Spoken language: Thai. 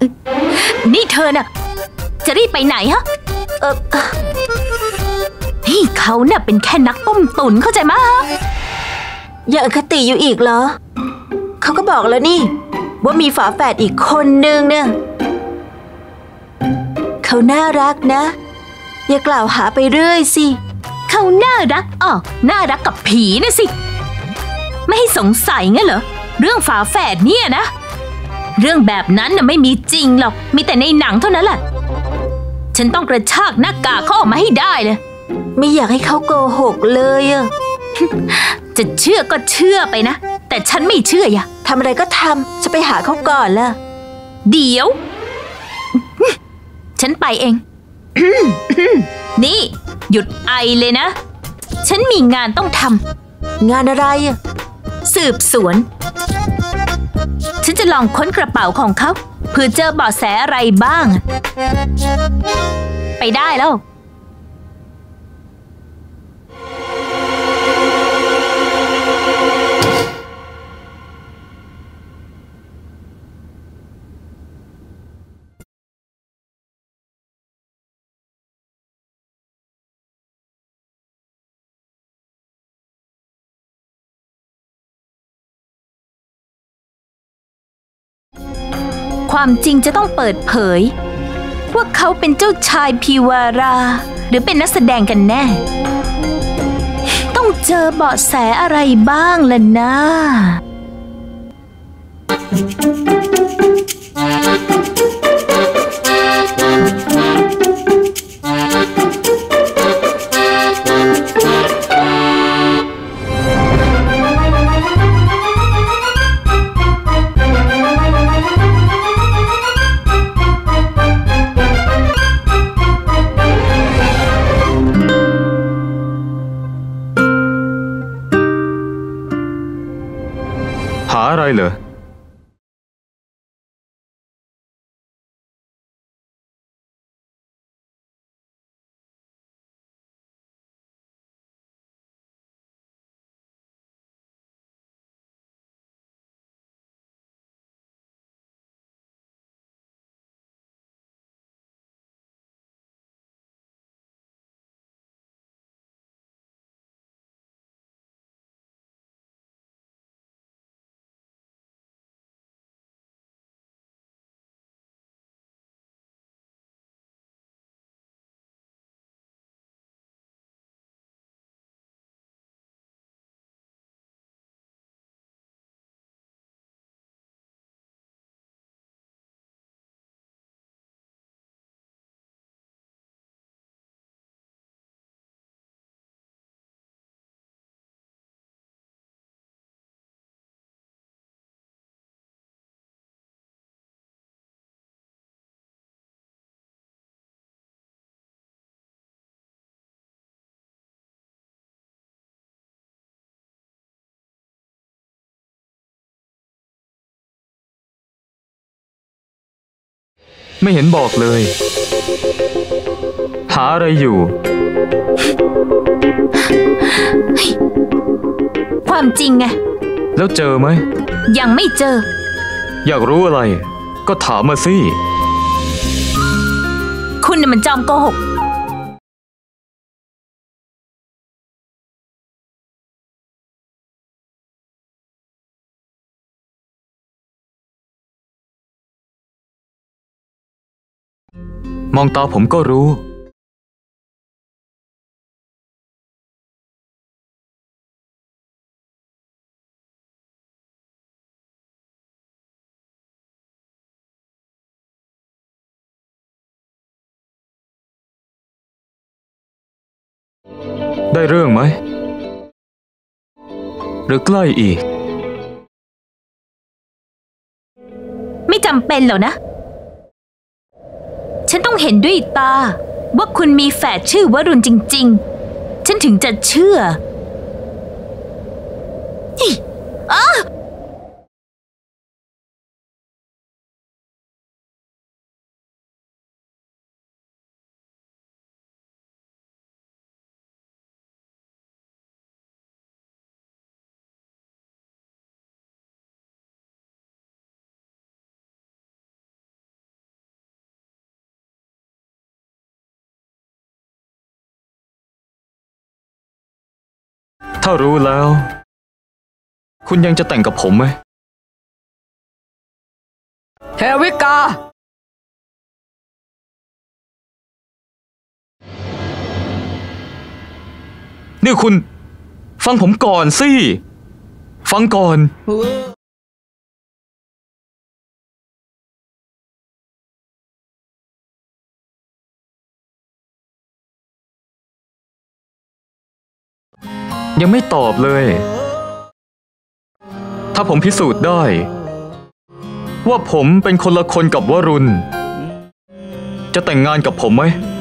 นี่เธอน่ะจะรีบไปไหนฮะเขาน่ะเป็นแค่นักต้มตุ๋นเข้าใจมั้ยยังอคติอยู่อีกเหรอเขาก็บอกแล้วนี่ว่ามีฝาแฝดอีกคนนึงเนี่ยเขาน่ารักนะอย่ากล่าวหาไปเรื่อยสิเขาน่ารักน่ารักกับผีนะสิไม่ให้สงสัยงั้นเหรอเรื่องฝาแฝดเนี่ยนะเรื่องแบบนั้นน่ะไม่มีจริงหรอกมีแต่ในหนังเท่านั้นแหละฉันต้องกระชากหน้ากากเขาออกมาให้ได้เลยไม่อยากให้เขาโกหกเลยอะจะเชื่อก็เชื่อไปนะแต่ฉันไม่เชื่ออย่าทำอะไรก็ทำจะไปหาเขาก่อนล่ะเดี๋ยวฉันไปเอง นี่หยุดไอเลยนะฉันมีงานต้องทำงานอะไรอะสืบสวนฉันจะลองค้นกระเป๋าของเขาเพื่อเจอเบาะแสอะไรบ้างไปได้แล้วความจริงจะต้องเปิดเผยว่าเขาเป็นเจ้าชายพีวาราหรือเป็นนักแสดงกันแน่ต้องเจอเบาะแสอะไรบ้างล่ะนะหาอะไรเหรอไม่เห็นบอกเลยหาอะไรอยู่ความจริงไงแล้วเจอไหมยังไม่เจออยากรู้อะไรก็ถามมาสิคุณน่ะมันจอมโกหกมองตาผมก็รู้ได้เรื่องไหมหรือใกล้อีกไม่จำเป็นหรอกนะฉันต้องเห็นด้วยตาว่าคุณมีแฝดชื่อวรุณจริงๆฉันถึงจะเชื่อถ้ารู้แล้ว คุณยังจะแต่งกับผมไหมเทวิกานี่คุณ ฟังผมก่อนสิ ฟังก่อน ยังไม่ตอบเลย ถ้าผมพิสูจน์ได้ ว่าผมเป็นคนละคนกับวรุณ จะแต่งงานกับผมไหม